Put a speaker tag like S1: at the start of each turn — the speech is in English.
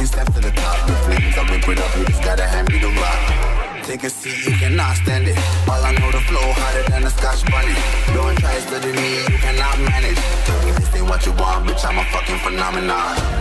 S1: taking steps to the top. The flames, I whip it up, you just gotta hand me the rock. Take a seat, you cannot stand it. All I know, the flow harder than a Scotch bunny. Don't try studying me, you cannot manage. Told me this ain't what you want, bitch, I'm a fucking phenomenon.